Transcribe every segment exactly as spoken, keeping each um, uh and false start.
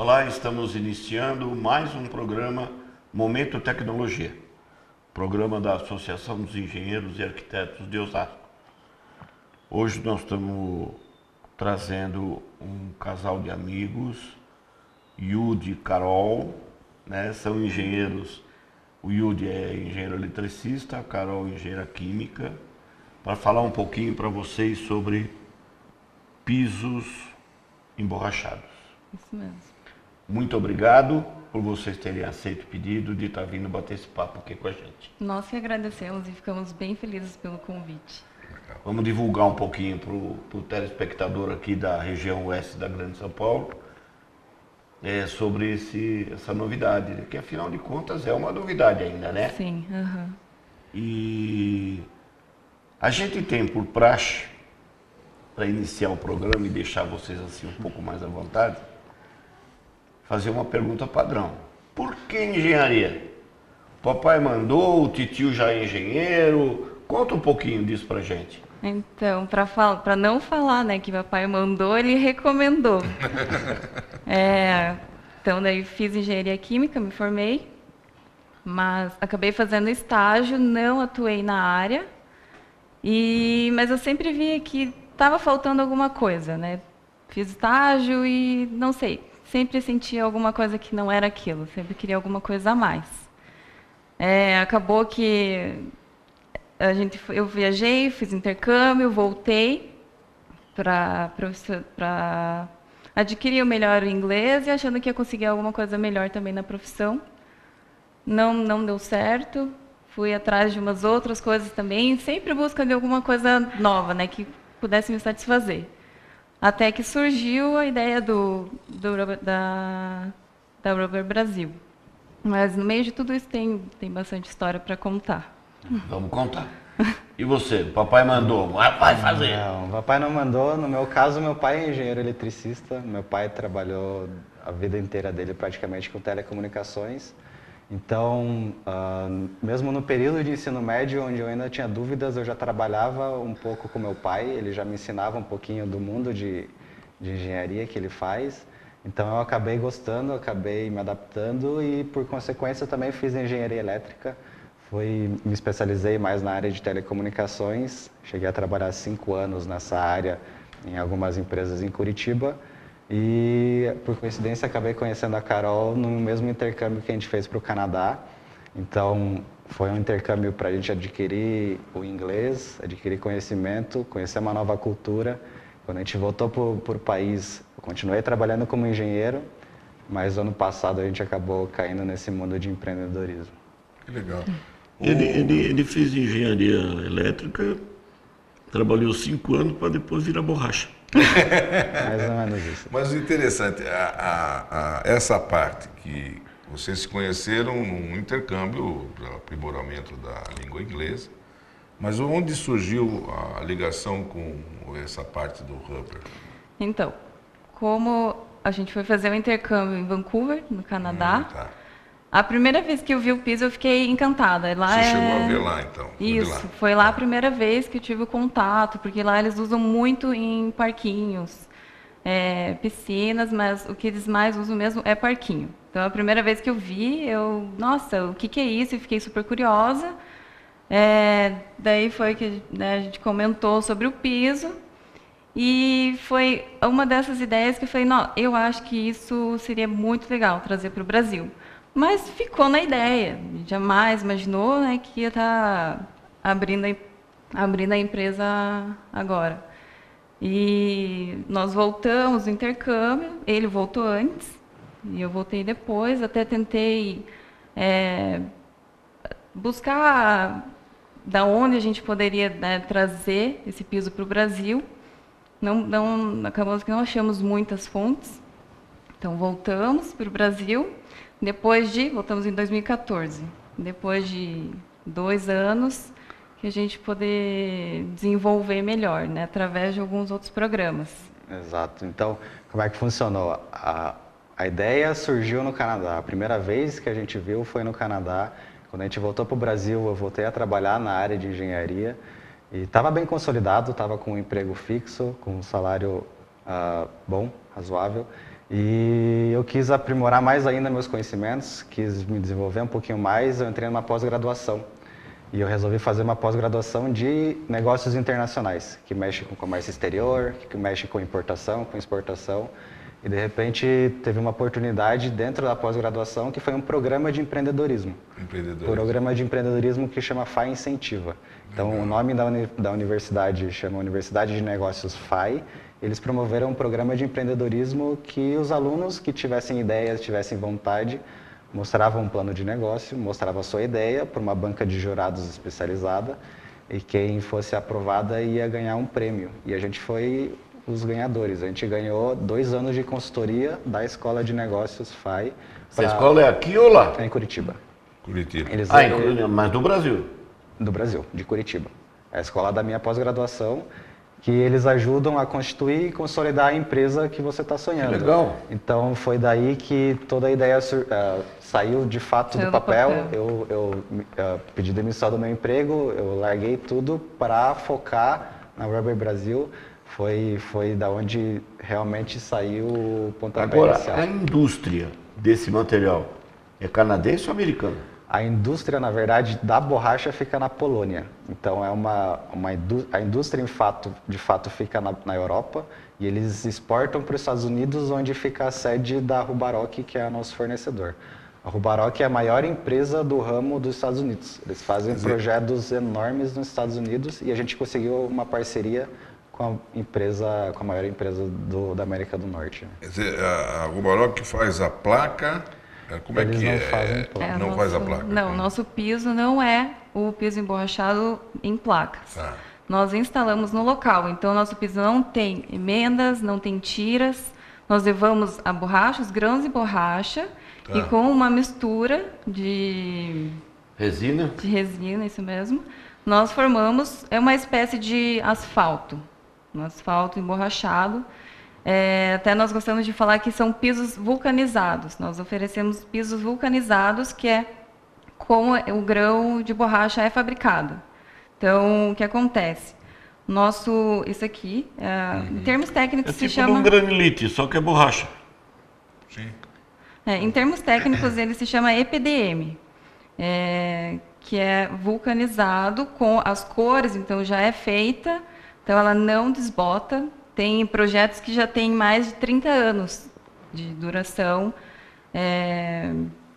Olá, estamos iniciando mais um programa Momento Tecnologia, programa da Associação dos Engenheiros e Arquitetos de Osasco. Hoje nós estamos trazendo um casal de amigos, Yudi e Carol, né? São engenheiros, o Yudi é engenheiro eletricista, a Carol engenheira química, para falar um pouquinho para vocês sobre pisos emborrachados. Isso mesmo. Muito obrigado por vocês terem aceito o pedido de estar vindo bater esse papo aqui com a gente. Nós que agradecemos e ficamos bem felizes pelo convite. Vamos divulgar um pouquinho para o telespectador aqui da região oeste da Grande São Paulo é, sobre esse, essa novidade, que afinal de contas é uma novidade ainda, né? Sim, aham. Uhum. E a gente tem por praxe, para iniciar o programa e deixar vocês assim um pouco mais à vontade, fazer uma pergunta padrão. Por que engenharia? Papai mandou, o titio já é engenheiro. Conta um pouquinho disso pra gente. Então, para não falar, né, que papai mandou, ele recomendou. é, então, daí fiz engenharia química, me formei, mas acabei fazendo estágio, não atuei na área, e, mas eu sempre via que estava faltando alguma coisa, né? Fiz estágio e não sei, sempre sentia alguma coisa que não era aquilo, sempre queria alguma coisa a mais. É, acabou que a gente, eu viajei, fiz intercâmbio, voltei para adquirir o melhor inglês e achando que ia conseguir alguma coisa melhor também na profissão. Não, não deu certo, fui atrás de umas outras coisas também, sempre em busca de alguma coisa nova, né, que pudesse me satisfazer. Até que surgiu a ideia do, do, da, da Rubber Brasil. Mas no meio de tudo isso tem, tem bastante história para contar. Vamos contar. E você? Papai mandou, vai fazer. Não, papai não mandou. No meu caso, meu pai é engenheiro eletricista. Meu pai trabalhou a vida inteira dele praticamente com telecomunicações. Então, uh, mesmo no período de ensino médio, onde eu ainda tinha dúvidas, eu já trabalhava um pouco com meu pai. Ele já me ensinava um pouquinho do mundo de, de engenharia que ele faz. Então, eu acabei gostando, acabei me adaptando e, por consequência, também fiz engenharia elétrica. Fui, me especializei mais na área de telecomunicações. Cheguei a trabalhar cinco anos nessa área em algumas empresas em Curitiba. E, por coincidência, acabei conhecendo a Carol no mesmo intercâmbio que a gente fez para o Canadá. Então, foi um intercâmbio para a gente adquirir o inglês, adquirir conhecimento, conhecer uma nova cultura. Quando a gente voltou para o país, eu continuei trabalhando como engenheiro, mas ano passado a gente acabou caindo nesse mundo de empreendedorismo. Que legal. Ele, ele, ele fez engenharia elétrica, trabalhou cinco anos para depois virar borracha. Mais ou menos isso. Mas o interessante, a, a, a, essa parte que vocês se conheceram num intercâmbio para aprimoramento da língua inglesa, mas onde surgiu a ligação com essa parte do Rubber? Então, como a gente foi fazer um intercâmbio em Vancouver, no Canadá, Hum, tá. A primeira vez que eu vi o piso, eu fiquei encantada. Lá Você é... chegou a ver lá, então? Foi de Isso, lá. foi lá a primeira vez que eu tive o contato, porque lá eles usam muito em parquinhos, é, piscinas, mas o que eles mais usam mesmo é parquinho. Então, a primeira vez que eu vi, eu, nossa, o que, que é isso? E fiquei super curiosa. É, daí foi que, né, a gente comentou sobre o piso. E foi uma dessas ideias que eu falei, não, eu acho que isso seria muito legal trazer para o Brasil. Mas ficou na ideia, jamais imaginou, né, que ia estar abrindo a, abrindo a empresa agora. E nós voltamos do intercâmbio, ele voltou antes, e eu voltei depois, até tentei é, buscar da onde a gente poderia, né, trazer esse piso para o Brasil. Não, não, acabamos que não achamos muitas fontes, então voltamos para o Brasil. Depois de, voltamos em dois mil e quatorze, depois de dois anos, que a gente poder desenvolver melhor, né, através de alguns outros programas. Exato. Então, como é que funcionou? A, a ideia surgiu no Canadá. A primeira vez que a gente viu foi no Canadá. Quando a gente voltou para o Brasil, eu voltei a trabalhar na área de engenharia. E estava bem consolidado, estava com um emprego fixo, com um salário uh, bom, razoável. E eu quis aprimorar mais ainda meus conhecimentos, quis me desenvolver um pouquinho mais, eu entrei numa pós-graduação. E eu resolvi fazer uma pós-graduação de negócios internacionais, que mexe com comércio exterior, que mexe com importação, com exportação. E de repente teve uma oportunidade dentro da pós-graduação que foi um programa de empreendedorismo. Empreendedorismo. Programa de empreendedorismo que chama F A I Incentiva. Então Legal. O nome da, uni da universidade chama Universidade de Negócios F A I. Eles promoveram um programa de empreendedorismo que os alunos que tivessem ideias, tivessem vontade, mostravam um plano de negócio, mostrava a sua ideia para uma banca de jurados especializada e quem fosse aprovada ia ganhar um prêmio. E a gente foi os ganhadores. A gente ganhou dois anos de consultoria da Escola de Negócios F A I. Pra... Essa escola é aqui ou lá? É em Curitiba. Curitiba. Eles, ah, em Curitiba, mas do Brasil? Do Brasil, de Curitiba. É a escola da minha pós-graduação, que eles ajudam a constituir e consolidar a empresa que você está sonhando. Que legal. Então foi daí que toda a ideia uh, saiu de fato Saiu do papel. do papel. Eu, eu uh, pedi demissão do meu emprego, eu larguei tudo para focar na Rubber Brasil. Foi, foi da onde realmente saiu o pontapé Agora, inicial. a indústria desse material é canadense ou americana? A indústria, na verdade, da borracha fica na Polônia. Então, é uma, uma indú a indústria, em fato, de fato, fica na, na Europa e eles exportam para os Estados Unidos, onde fica a sede da Rubarock, que é nosso fornecedor. A Rubarock é a maior empresa do ramo dos Estados Unidos. Eles fazem Sim. projetos enormes nos Estados Unidos e a gente conseguiu uma parceria com a empresa, com a maior empresa do, da América do Norte. Quer dizer, a Rubarock faz a placa. Como Eles é que não é? fazem placa. É, não nosso, faz a placa? Não, nosso piso não é o piso emborrachado em placas. Ah. Nós instalamos no local, então nosso piso não tem emendas, não tem tiras. Nós levamos a borracha, os grãos de borracha Tá. e com uma mistura de Resina? de resina, isso mesmo, nós formamos é uma espécie de asfalto, um asfalto emborrachado. É, até nós gostamos de falar que são pisos vulcanizados. Nós oferecemos pisos vulcanizados, que é como o grão de borracha é fabricado. Então, o que acontece? Nosso, isso aqui, é, Uhum. em termos técnicos, É se tipo chama... um granilite, só que é borracha. Sim. É, em termos técnicos, ele se chama E P D M, é, que é vulcanizado com as cores, então já é feita, então ela não desbota. Tem projetos que já têm mais de trinta anos de duração. É,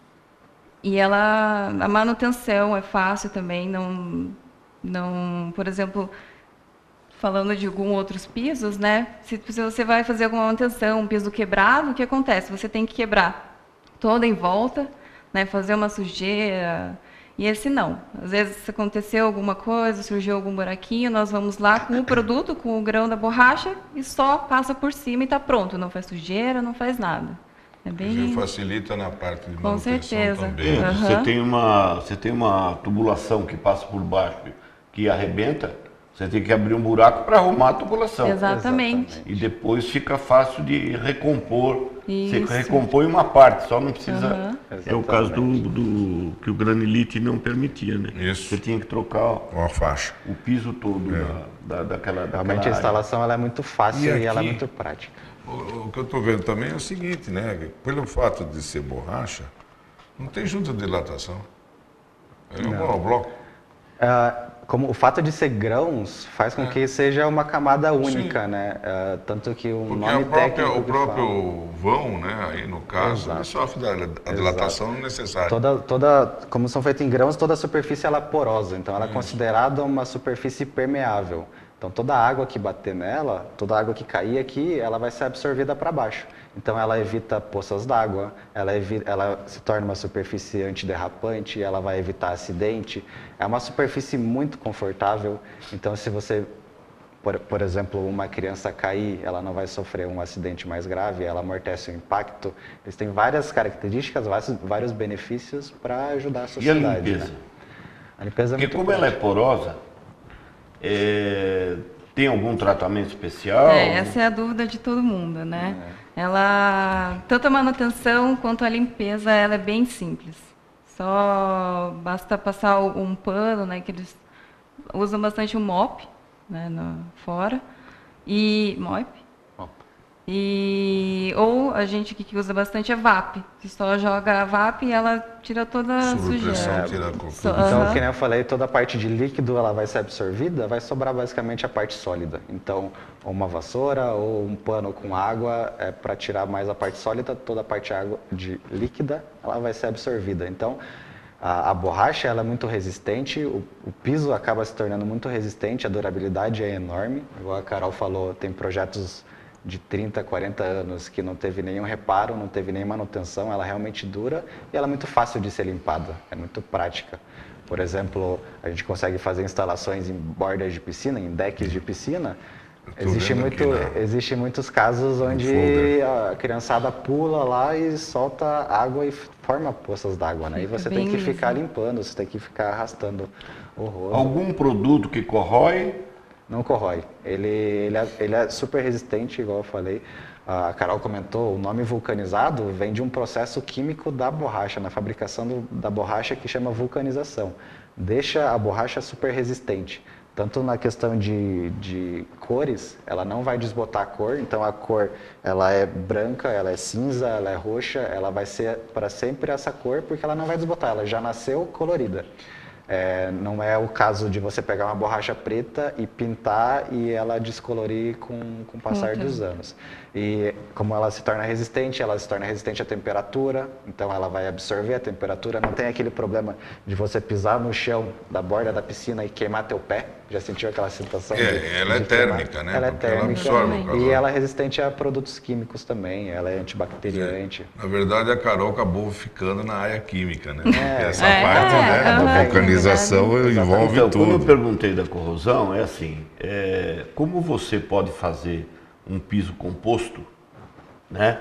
e ela, a manutenção é fácil também. Não, não, por exemplo, falando de alguns outros pisos, né? Se, se você vai fazer alguma manutenção, um piso quebrado, o que acontece? Você tem que quebrar toda em volta, né? Fazer uma sujeira. E esse não. Às vezes, se aconteceu alguma coisa, surgiu algum buraquinho, nós vamos lá com o produto, com o grão da borracha, e só passa por cima e está pronto. Não faz sujeira, não faz nada. É bem... Já facilita na parte de Com manutenção certeza. também. Uhum. Você tem uma, você tem uma tubulação que passa por baixo que arrebenta, você tem que abrir um buraco para arrumar a tubulação. Exatamente. E depois fica fácil de recompor. Você Isso. recompõe uma parte, só não precisa. Uhum. É o caso do, do que o granilite não permitia, né? Isso. Você tinha que trocar Uma faixa. o piso todo da, da, daquela, daquela Realmente a área. instalação ela é muito fácil E e, ela é aqui? muito prática. O, o que eu estou vendo também é o seguinte, né? Pelo fato de ser borracha, não tem junta de dilatação. É um monobloco. Ah, como o fato de ser grãos faz com É. que seja uma camada única, Sim. né? Ah, tanto que o Porque nome a própria, técnico o que próprio fala- vão, né, aí no caso, Exato. ele sofre da a dilatação necessária. Toda, toda, como são feitos em grãos, toda a superfície ela é porosa, então ela é considerada uma superfície permeável. Então toda a água que bater nela, toda a água que cair aqui, ela vai ser absorvida para baixo. Então ela evita poças d'água, ela, evi- ela se torna uma superfície antiderrapante, ela vai evitar acidente. É uma superfície muito confortável, então se você, por, por exemplo, uma criança cair, ela não vai sofrer um acidente mais grave, ela amortece o impacto. Eles têm várias características, vários, vários benefícios para ajudar a E a sociedade. limpeza? Né? A limpeza é Porque muito como ela é prática. porosa, é, tem algum tratamento especial? É, essa é a dúvida de todo mundo, né? Ela, tanto a manutenção quanto a limpeza, ela é bem simples. Só basta passar um pano, né? Que eles usam bastante o mop, né? No, fora. E mop. Mop. E, ou a gente que usa bastante é V A P, que só joga a V A P e ela tira toda a Sob pressão, sujeira. tira a So, Então, aham. que nem eu falei, toda a parte de líquido ela vai ser absorvida, vai sobrar basicamente a parte sólida. Então, uma vassoura ou um pano com água é para tirar mais a parte sólida, toda a parte água de líquida ela vai ser absorvida. Então, a, a borracha ela é muito resistente, o, o piso acaba se tornando muito resistente, a durabilidade é enorme. Igual a Carol falou, tem projetos de trinta, quarenta anos que não teve nenhum reparo, não teve nem manutenção, ela realmente dura e ela é muito fácil de ser limpada, é muito prática. Por exemplo, a gente consegue fazer instalações em bordas de piscina, em decks de piscina. Existe, vendo muito, aqui na- existe muitos casos onde folder. a criançada pula lá e solta água e forma poças d'água, né? E Fica você bem tem que liso. ficar limpando, você tem que ficar arrastando o rodo. Algum produto que corrói? Não corrói. Ele, ele, é, ele é super resistente, igual eu falei. A Carol comentou, o nome vulcanizado vem de um processo químico da borracha, na fabricação do, da borracha que chama vulcanização. Deixa a borracha super resistente. Tanto na questão de, de cores, ela não vai desbotar a cor, então a cor ela é branca, ela é cinza, ela é roxa, ela vai ser para sempre essa cor porque ela não vai desbotar, ela já nasceu colorida. É, não é o caso de você pegar uma borracha preta e pintar e ela descolorir com, com o passar Uhum. dos anos. E como ela se torna resistente, ela se torna resistente à temperatura, então ela vai absorver a temperatura. Não tem aquele problema de você pisar no chão da borda da piscina e queimar teu pé. Já sentiu aquela sensação? É, de, ela é de queimar? térmica, né? Ela é Porque ela térmica absorve o calor. e ela é resistente a produtos químicos também. Ela é antibacteriante. Na verdade, a Carol acabou ficando na área química, né? Porque essa É, parte, é, né, da aham, vulcanização envolve Então, como eu tudo. perguntei da corrosão, é assim, é, como você pode fazer um piso composto, né?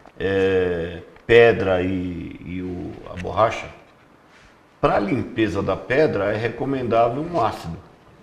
É, pedra e, e o, a borracha, para a limpeza da pedra é recomendável um ácido.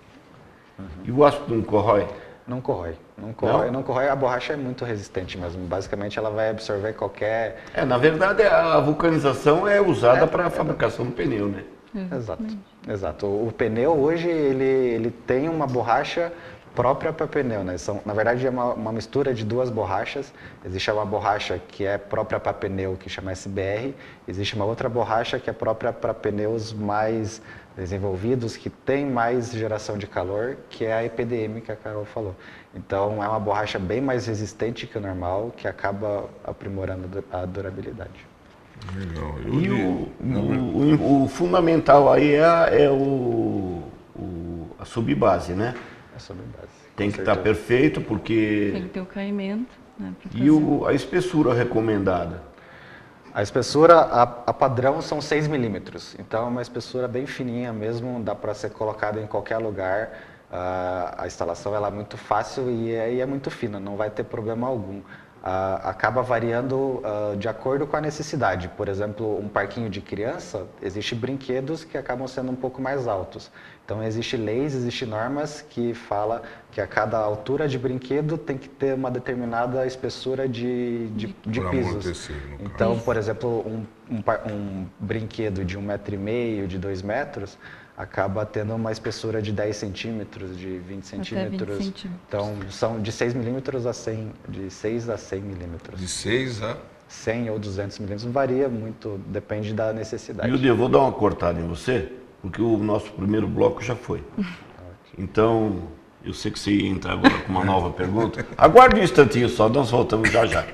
E o ácido não corrói? Não corrói. Não corrói, Não? não corrói. A borracha é muito resistente mesmo. Basicamente, ela vai absorver qualquer... É, na verdade, a vulcanização é usada para a fabricação do pneu, né? Exato, exato. O, o pneu hoje, ele, ele tem uma borracha própria para pneu, né? São, na verdade, é uma, uma mistura de duas borrachas. Existe uma borracha que é própria para pneu, que chama S B R. Existe uma outra borracha que é própria para pneus mais desenvolvidos, que tem mais geração de calor, que é a E P D M, que a Carol falou. Então, é uma borracha bem mais resistente que o normal, que acaba aprimorando a durabilidade. Legal. Eu E li- o, o, o- o fundamental aí é, a- é o, o- a subbase, né? É sobre base. Tem com que estar certeza. perfeito, Tem porque... que ter o caimento, né, pra E fazer. o, a espessura recomendada? A espessura, a, a padrão são seis milímetros, então é uma espessura bem fininha mesmo, dá para ser colocada em qualquer lugar. Ah, a instalação ela é muito fácil e é, e é muito fina, não vai ter problema algum. Ah, acaba variando ah, de acordo com a necessidade. Por exemplo, um parquinho de criança, existem brinquedos que acabam sendo um pouco mais altos. Então, existe leis, existe normas que fala que a cada altura de brinquedo tem que ter uma determinada espessura de, de, de Por pisos. amortecer, no caso. Então, por exemplo, um, um, par- um brinquedo de um metro e meio, de dois metros, acaba tendo uma espessura de dez centímetros, de vinte centímetros. vinte centímetros. Então, são de seis milímetros a cem, de seis a cem milímetros. De seis a... cem ou duzentos milímetros varia muito, depende da necessidade. Yudi, eu vou dar uma cortada em você, porque o nosso primeiro bloco já foi. Então, eu sei que você ia entrar agora com uma nova pergunta. Aguarde um instantinho só, nós voltamos já já.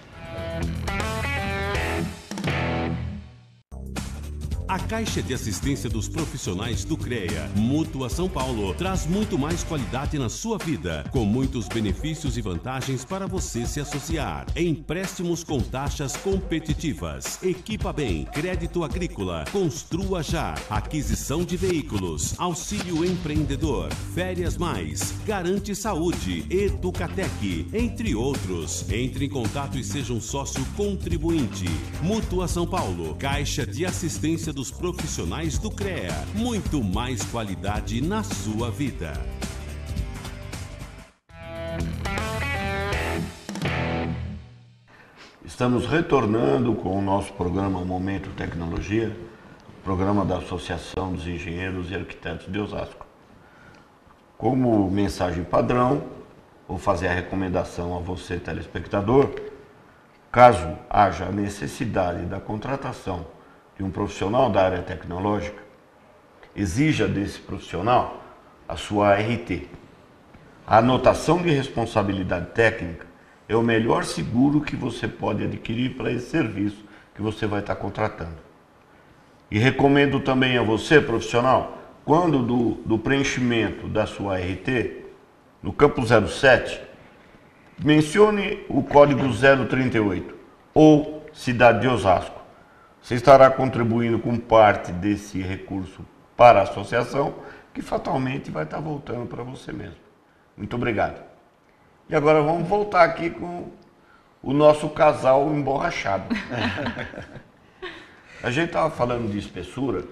A Caixa de Assistência dos Profissionais do CREA, Mútua São Paulo, traz muito mais qualidade na sua vida, com muitos benefícios e vantagens para você se associar. Empréstimos com taxas competitivas, Equipa Bem, crédito agrícola, construa já, aquisição de veículos, auxílio empreendedor, férias mais, garante saúde, Educatec, entre outros. Entre em contato e seja um sócio contribuinte. Mútua São Paulo, Caixa de Assistência dos Profissionais do CREA. Muito mais qualidade na sua vida. Estamos retornando com o nosso programa Momento Tecnologia, programa da Associação dos Engenheiros e Arquitetos de Osasco. Como mensagem padrão, vou fazer a recomendação a você, telespectador, caso haja a necessidade da contratação de um profissional da área tecnológica, exija desse profissional a sua A R T. A anotação de responsabilidade técnica é o melhor seguro que você pode adquirir para esse serviço que você vai estar contratando. E recomendo também a você, profissional, quando do, do preenchimento da sua A R T, no campo zero sete, mencione o código zero trinta e oito ou cidade de Osasco. Você estará contribuindo com parte desse recurso para a associação, que fatalmente vai estar voltando para você mesmo. Muito obrigado. E agora vamos voltar aqui com o nosso casal emborrachado. A gente estava falando de espessura,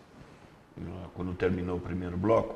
quando terminou o primeiro bloco.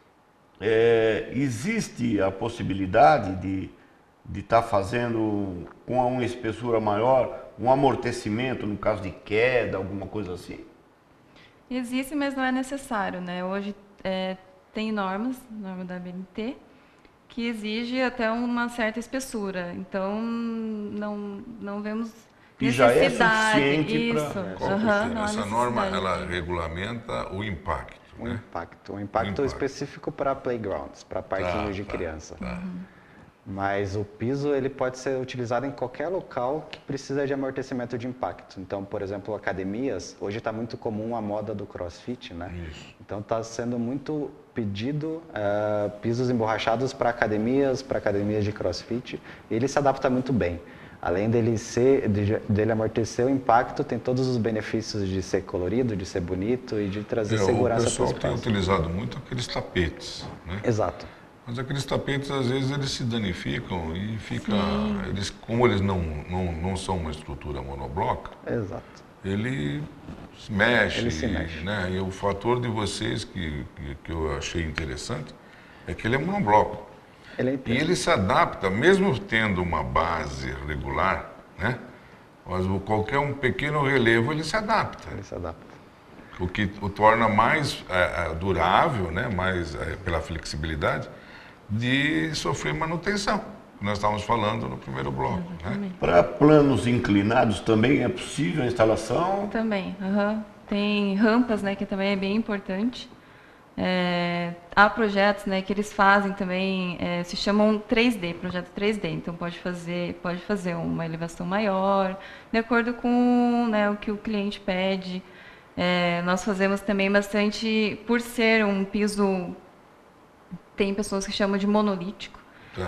É, existe a possibilidade de de estar tá fazendo com uma espessura maior, um amortecimento no caso de queda, alguma coisa assim? Existe, mas não é necessário, né? Hoje é, tem normas, norma da A B N T, que exige até uma certa espessura. Então, não, não vemos e já é necessidade. suficiente Isso. para... Uhum, Essa norma, ela regulamenta o impacto, O né? impacto, um impacto, impacto. específico para playgrounds, para parquinhos Tá, de tá, criança. tá. Mas o piso ele pode ser utilizado em qualquer local que precisa de amortecimento de impacto. Então, por exemplo, academias, hoje está muito comum a moda do CrossFit, né? Isso. Então está sendo muito pedido uh, pisos emborrachados para academias, para academias de CrossFit, e ele se adapta muito bem. Além dele ser, de, dele amortecer o impacto, tem todos os benefícios de ser colorido, de ser bonito e de trazer É, segurança o para o pessoal tem espaço. utilizado muito aqueles tapetes, né? Exato. Mas aqueles tapetes, às vezes, eles se danificam e fica, eles, como eles não, não, não são uma estrutura monobloca, Exato. ele se mexe, Ele se mexe. né? E o fator de vocês que, que, que eu achei interessante é que ele é monobloco. Ele é E inteiro. ele se adapta, mesmo tendo uma base regular, né? Mas o- qualquer um pequeno relevo, ele se adapta. Ele se adapta. O que o torna mais é, é, durável, né? Mais é, pela flexibilidade, de sofrer manutenção, que nós estávamos falando no primeiro bloco. Né? Para planos inclinados também é possível a instalação? Também, aham. Tem rampas, né, que também é bem importante. É, há projetos, né, que eles fazem também, é, se chamam três D, projeto três D. Então pode fazer, pode fazer uma elevação maior, de acordo com, né, o que o cliente pede. É, nós fazemos também bastante, por ser um piso, tem pessoas que chamam de monolítico. Tá.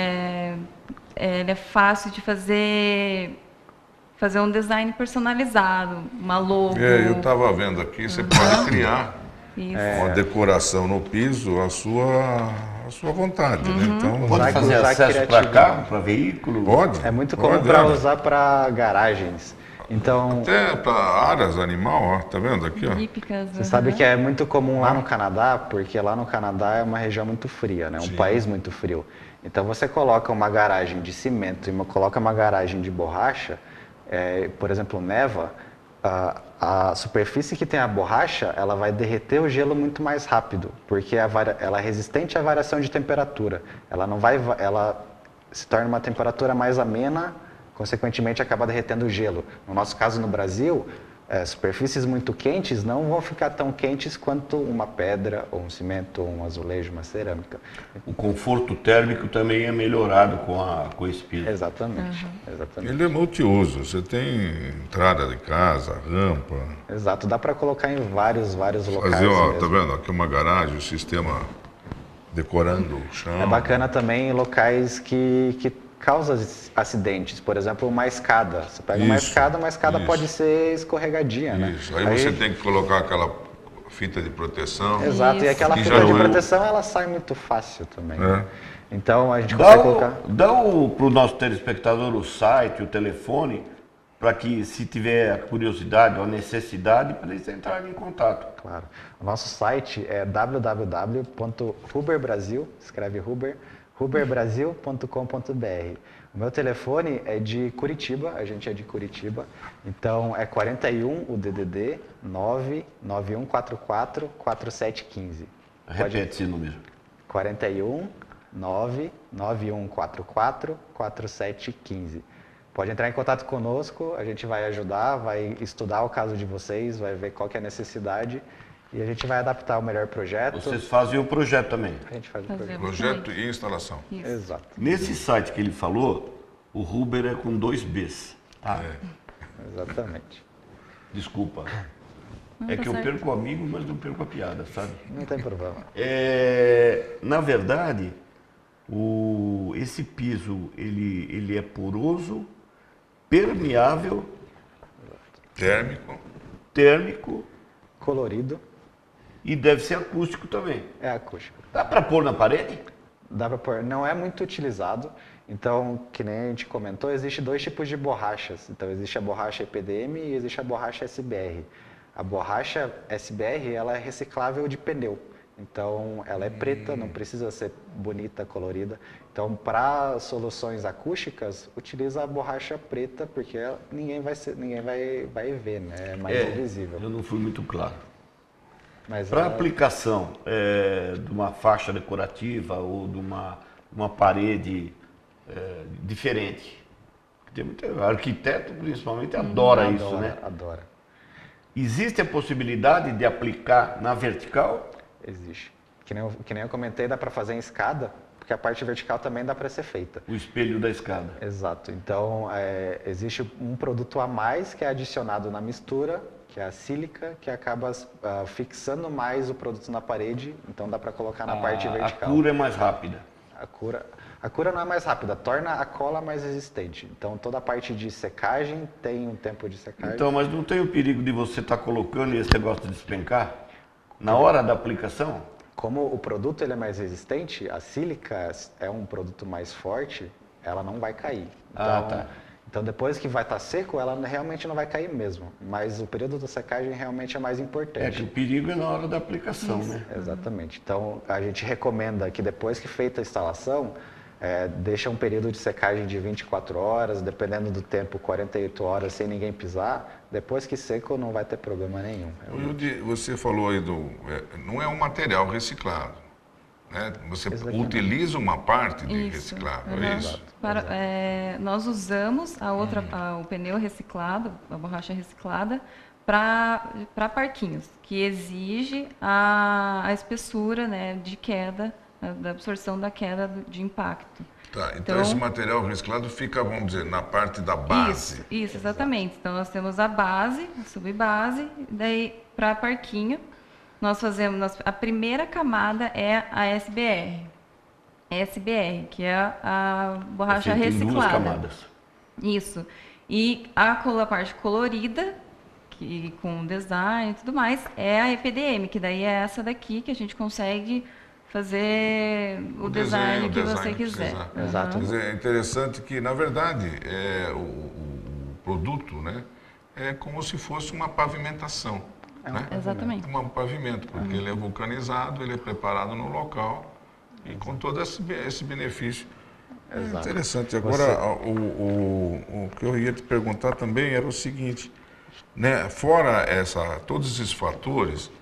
É, é, ele é fácil de fazer, fazer um design personalizado, uma logo. É, eu estava vendo aqui, você pode criar Isso. uma decoração no piso à sua, à sua vontade. Né? Então, Pode Usar- fazer usar acesso para criatividade. carro, para veículo? pode. É muito pode, comum para olha. usar para garagens. Então, Até para áreas animal, ó, tá vendo aqui? Ó. Hípicas. você sabe que é muito comum lá no Canadá, porque lá no Canadá é uma região muito fria, né? Um Sim. país muito frio. Então você coloca uma garagem de cimento e uma, coloca uma garagem de borracha, é, por exemplo, neva, a, a superfície que tem a borracha, ela vai derreter o gelo muito mais rápido, porque a varia, ela é resistente à variação de temperatura. Ela não vai, va- ela se torna uma temperatura mais amena, consequentemente acaba derretendo o gelo. No nosso caso, no Brasil, eh, superfícies muito quentes não vão ficar tão quentes quanto uma pedra, ou um cimento, ou um azulejo, uma cerâmica. O conforto térmico também é melhorado com, a, com esse piso. Exatamente, exatamente. Ele é multiuso, você tem entrada de casa, rampa. Exato, dá para colocar em vários, vários locais Fazer, ó, mesmo. tá vendo? Aqui uma garagem, o sistema decorando o chão. É bacana também em locais que, que causam acidentes, por exemplo, uma escada. Você pega uma Isso, escada, uma escada isso. pode ser escorregadia, né? Isso. Aí, você tem que colocar aquela fita de proteção. Exato, e Isso. aquela Que fita já de não é- proteção, ela sai muito fácil também. É. Então, a gente Dá, consegue colocar... o, dá o, para o nosso telespectador o site, o telefone, para que, se tiver a curiosidade ou a necessidade, para eles entrarem em contato. Claro. O nosso site é w w w ponto huberbrasil, escreve Huber, huberbrasil ponto com ponto b r. O meu telefone é de Curitiba, a gente é de Curitiba, então é quarenta e um, o D D D, nove nove um quatro quatro quatro sete um cinco. Repete esse número. quarenta e um, nove nove um quatro quatro quatro sete um cinco. Pode entrar em contato conosco, a gente vai ajudar, vai estudar o caso de vocês, vai ver qual que é a necessidade e a gente vai adaptar o melhor projeto. Vocês fazem o projeto também. A gente faz o Fazemos. projeto. Projeto e instalação. Isso. Exato. Nesse site que ele falou, o Huber é com dois Bs. Ah, É. Exatamente. desculpa. Não, É tá que eu certo. perco o amigo, mas não perco a piada, sabe? Não tem problema. É, na verdade, o, esse piso ele, ele é poroso, permeável, Térmico. térmico Colorido e deve ser acústico também. é acústico. Dá para pôr na parede? Dá para pôr, não é muito utilizado, então, que nem a gente comentou, existe dois tipos de borrachas. Então, existe a borracha E P D M e existe a borracha S B R. A borracha S B R, ela é reciclável de pneu. Então, ela é preta, não precisa ser bonita, colorida. Então, para soluções acústicas, utiliza a borracha preta, porque ela- ninguém vai, ser, ninguém vai, vai ver, né? É mais invisível. eu não fui muito claro. Mas Para ela- aplicação é, de uma faixa decorativa ou de uma, uma parede é, diferente. Tem muito, arquiteto, principalmente, adora isso, adora, né? adora. Existe a possibilidade de aplicar na vertical? Existe. Que nem, eu, que nem eu comentei, dá para fazer em escada, porque a parte vertical também dá para ser feita. O espelho da escada. Exato. Então, é, existe um produto a mais que é adicionado na mistura, que é a sílica, que acaba ah, fixando mais o produto na parede, então dá para colocar na parte A, a vertical. cura é mais rápida. A cura, a cura não é mais rápida, torna a cola mais resistente. Então, toda a parte de secagem tem um tempo de secagem. Então, mas não tem o perigo de você estar colocando e esse negócio despencar? Na hora da aplicação? Como o produto ele é mais resistente, a sílica é um produto mais forte, ela não vai cair. Então, Ah, tá. então depois que vai estar seco, ela realmente não vai cair mesmo. Mas o período da secagem realmente é mais É importante. que o perigo é na hora da aplicação, né? Exatamente. Então, a gente recomenda que depois que feita a instalação, é, deixa um período de secagem de vinte e quatro horas, dependendo do tempo, quarenta e oito horas, sem ninguém pisar. Depois que seco, não vai ter problema nenhum. Eu de- Você falou aí do. é, não é um material reciclado. Né? Você Exatamente. utiliza uma parte de Isso. reciclável, Uhum. é isso? Para- é, nós usamos a outra, a- o pneu reciclado, a borracha reciclada, para parquinhos, que exige a, a espessura, né, de queda, a- da absorção da queda do- de impacto. Tá, então, Então- esse material reciclado fica, vamos dizer, na parte da base. Isso, isso, exatamente. Então nós temos a base, a subbase, daí para parquinho nós fazemos nós- a primeira camada é a S B R. S B R, que é a borracha Feito em duas reciclada. camadas. Isso. E a, colo- a parte colorida, que, com design e tudo mais, é a E P D M, que daí é essa daqui que a gente consegue fazer o, design o que design você quiser. precisar. Aham. Exato. Mas é interessante que, na verdade, é, o, o- o produto, né, é como se fosse uma pavimentação. né? Exatamente. Um pavimento, porque ele é vulcanizado, ele é preparado no local e com todo esse, be- esse benefício. É Exato. interessante. Agora, o, o, o que eu ia te perguntar também era o seguinte, né, fora essa, todos esses fatores,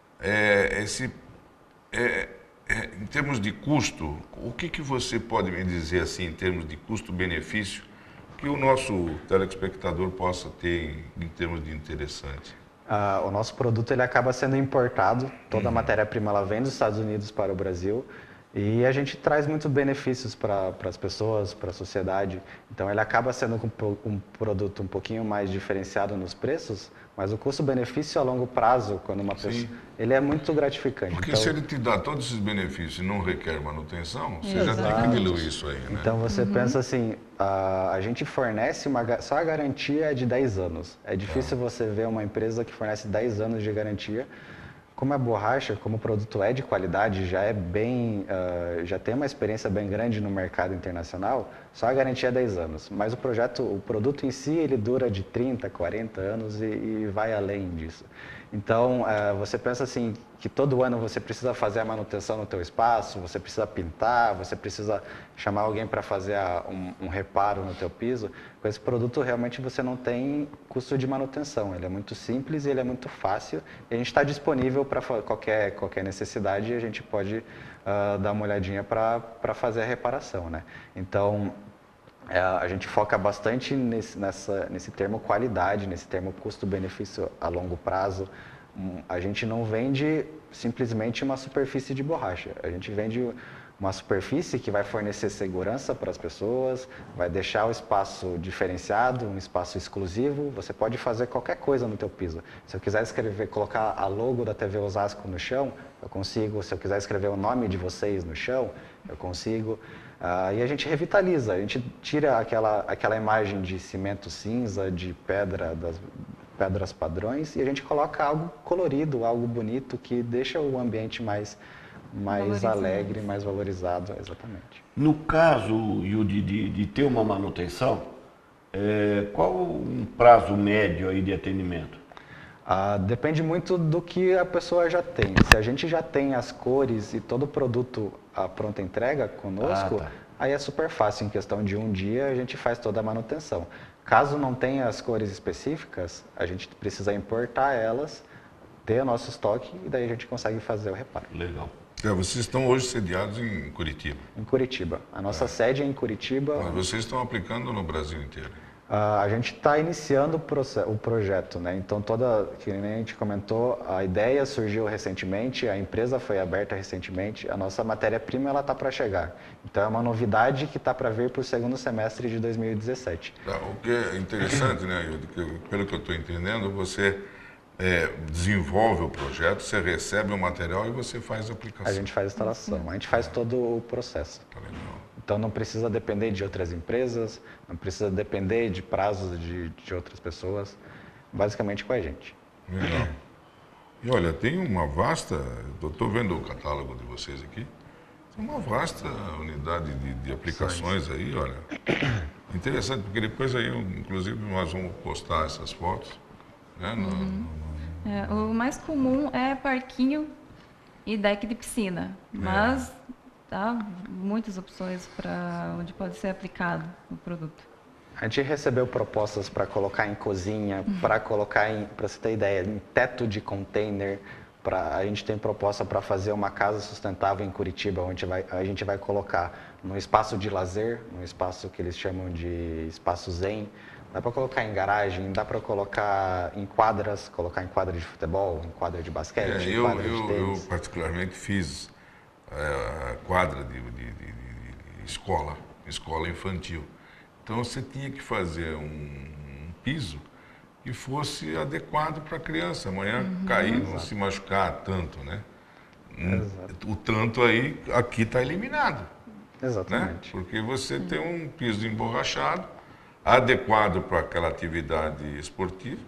é, esse, é, é, em termos de custo, o que, que você pode me dizer assim, em termos de custo-benefício, que o nosso telespectador possa ter em, em termos de interessante? Ah, o nosso produto ele acaba sendo importado, toda a matéria-prima ela vem dos Estados Unidos para o Brasil e a gente traz muitos benefícios para as pessoas, para a sociedade. Então ele acaba sendo um, pro- um produto um pouquinho mais diferenciado nos preços, mas o custo-benefício a longo prazo, quando uma pessoa, ele é muito gratificante. Porque Então, se ele te dá todos esses benefícios e não requer manutenção, você já tem que Exato. diluir isso aí, né? Então você pensa assim, a, a gente fornece uma, ga- só a garantia é de dez anos. É difícil você ver uma empresa que fornece dez anos de garantia. Como a borracha, como o produto é de qualidade, já é bem, ah, já tem uma experiência bem grande no mercado internacional, só a garantia é dez anos. Mas o projeto, o produto em si, ele dura de trinta, quarenta anos e, e vai além disso. Então, é, você pensa assim, que todo ano você precisa fazer a manutenção no teu espaço, você precisa pintar, você precisa chamar alguém para fazer a, um, um reparo no teu piso. Com esse produto, realmente você não tem custo de manutenção. Ele é muito simples e ele é muito fácil. E a gente está disponível para qualquer, qualquer necessidade e a gente pode uh, dar uma olhadinha para fazer a reparação, né? Então, é, a gente foca bastante nesse, nessa, nesse termo qualidade, nesse termo custo-benefício a longo prazo. A gente não vende simplesmente uma superfície de borracha. A gente vende uma superfície que vai fornecer segurança para as pessoas, vai deixar o espaço diferenciado, um espaço exclusivo. Você pode fazer qualquer coisa no teu piso. Se eu quiser escrever, colocar a logo da T V Osasco no chão, eu consigo. Se eu quiser escrever o nome de vocês no chão, eu consigo. Uh, e a gente revitaliza, a gente tira aquela, aquela imagem de cimento cinza, de pedra, das pedras padrões, e a gente coloca algo colorido, algo bonito, que deixa o ambiente mais, mais alegre, mais valorizado, exatamente. No caso, Yudi, de, de ter uma manutenção, é, qual um prazo médio aí de atendimento? Ah, depende muito do que a pessoa já tem. Se a gente já tem as cores e todo o produto à pronta entrega conosco, ah, tá. Aí é super fácil, em questão de um dia a gente faz toda a manutenção. Caso não tenha as cores específicas, a gente precisa importar elas, ter o nosso estoque e daí a gente consegue fazer o reparo. Legal. É, vocês estão hoje sediados em Curitiba? Em Curitiba. A nossa é. sede é em Curitiba. Mas vocês estão aplicando no Brasil inteiro? Uh, a gente está iniciando o, o projeto, né? Então, toda, que nem a gente comentou, a ideia surgiu recentemente, a empresa foi aberta recentemente, a nossa matéria-prima ela está para chegar. Então, é uma novidade que está para vir para o segundo semestre de dois mil e dezessete. O que é interessante, né, Yudi, pelo que eu estou entendendo, você é, desenvolve o projeto, você recebe o material e você faz a aplicação. A gente faz a instalação, a gente faz todo o processo. Tá legal. Então, não precisa depender de outras empresas, não precisa depender de prazos de, de outras pessoas, basicamente com a gente. Legal. E olha, tem uma vasta, eu estou vendo o catálogo de vocês aqui, tem uma vasta unidade de, de aplicações aí, olha. Interessante, porque depois aí, inclusive, nós vamos postar essas fotos. Né, no, uhum. no... É, o mais comum é parquinho e deck de piscina, mas... É. Tá? Muitas opções para onde pode ser aplicado o produto. A gente recebeu propostas para colocar em cozinha, uhum. para colocar em, para você ter ideia, em teto de container. Pra, a gente tem proposta para fazer uma casa sustentável em Curitiba, onde vai, a gente vai colocar num espaço de lazer, num espaço que eles chamam de espaço zen. Dá para colocar em garagem, dá para colocar em quadras, colocar em quadra de futebol, em quadra de basquete, é, em eu, quadra eu, de tênis. Eu particularmente fiz a quadra de, de, de, de escola, escola infantil. Então você tinha que fazer um, um piso que fosse adequado para a criança. Amanhã uhum. cair, não Exato. se machucar tanto, né? Exato. O tanto aí, aqui está eliminado. Exatamente. Né? Porque você uhum. tem um piso emborrachado, adequado para aquela atividade esportiva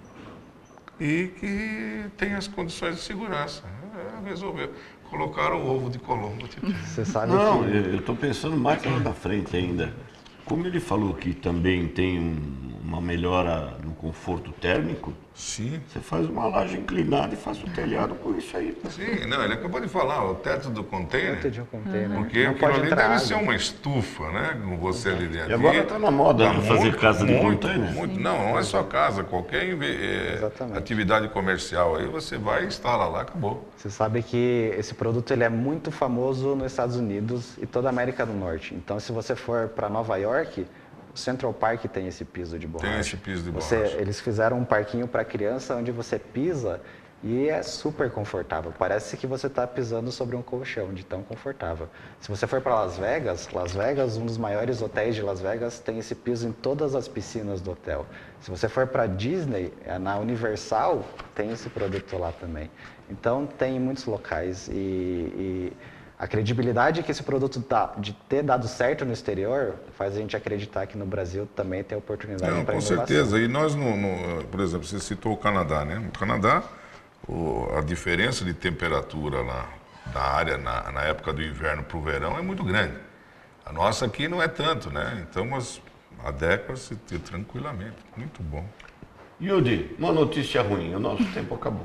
e que tem as condições de segurança. É, resolveu. Colocaram o ovo de Colombo. Tipo. Você sabe Não, que... eu estou pensando mais lá na frente ainda. Como ele falou que também tem um, uma melhora no conforto térmico, Sim. você faz uma laje inclinada e faz o telhado com isso aí. Sim, não, ele acabou de falar, o teto do container. Teto de um container. Porque não aquilo pode ali entrar deve água. ser uma estufa, né? Com você ali dentro. E agora está na moda tá fazer muito, casa de muito, container. muito. Não, não é só casa, qualquer é, atividade comercial aí, você vai e instala lá, acabou. Você sabe que esse produto ele é muito famoso nos Estados Unidos e toda a América do Norte. Então, se você for para Nova York, o Central Park tem esse piso de borracha. Tem esse piso de você, borracha. Eles fizeram um parquinho para criança onde você pisa e é super confortável. Parece que você está pisando sobre um colchão, de tão confortável. Se você for para Las Vegas, Las Vegas, um dos maiores hotéis de Las Vegas, tem esse piso em todas as piscinas do hotel. Se você for para Disney, na Universal, tem esse produto lá também. Então, tem em muitos locais e... e a credibilidade que esse produto dá, de ter dado certo no exterior, faz a gente acreditar que no Brasil também tem oportunidade para inovação. Com certeza. E nós, no, no, por exemplo, você citou o Canadá, né? No Canadá, o, a diferença de temperatura lá da área na, na época do inverno para o verão é muito grande. A nossa aqui não é tanto, né? Então, mas adequa-se tranquilamente. Muito bom. Yudi, uma notícia ruim, o nosso tempo acabou.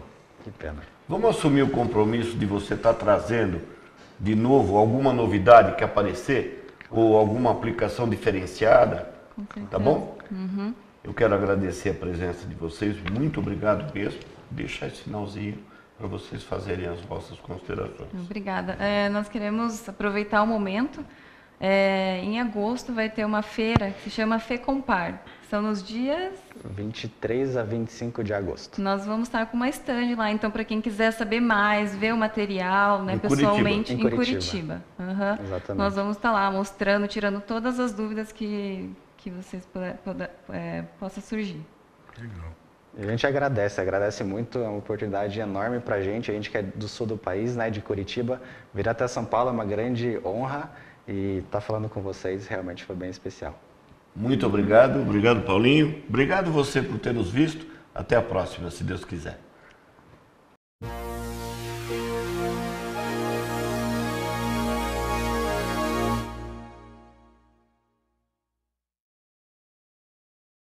Que pena. Vamos assumir o compromisso de você estar trazendo de novo alguma novidade que aparecer ou alguma aplicação diferenciada, tá bom? Uhum. Eu quero agradecer a presença de vocês, muito obrigado mesmo. Deixar esse finalzinho para vocês fazerem as vossas considerações. Obrigada. É, nós queremos aproveitar o momento. É, em agosto vai ter uma feira que se chama FECompar. São nos dias... vinte e três a vinte e cinco de agosto. Nós vamos estar com uma stand lá, então para quem quiser saber mais, ver o material, né, Em pessoalmente, Curitiba. em Curitiba. Uhum. Exatamente. Nós vamos estar lá mostrando, tirando todas as dúvidas que, que vocês puder, puder, é, possa surgir. Legal. A gente agradece, agradece muito, é uma oportunidade enorme para a gente, a gente que é do sul do país, né, de Curitiba, vir até São Paulo é uma grande honra e estar falando com vocês realmente foi bem especial. Muito obrigado, obrigado Paulinho, obrigado você por ter nos visto, até a próxima, se Deus quiser.